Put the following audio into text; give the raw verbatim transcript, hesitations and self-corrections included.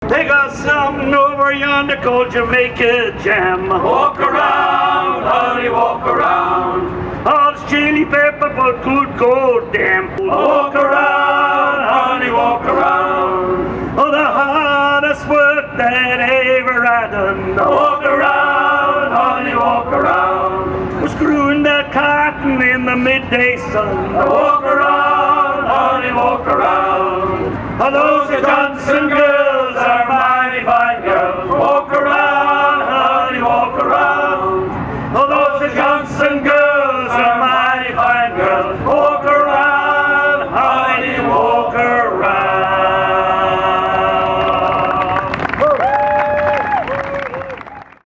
They got something over yonder called Jamaica jam. Walk around, honey, walk around. Oh, it's chili pepper, but good goddamn. Walk around, honey, walk around. Oh, the hardest work that ever I done. Walk around, honey, walk around. Was screwing that cotton in the midday sun. Walk around, honey, walk around. Oh, those Johnson girls are mighty fine.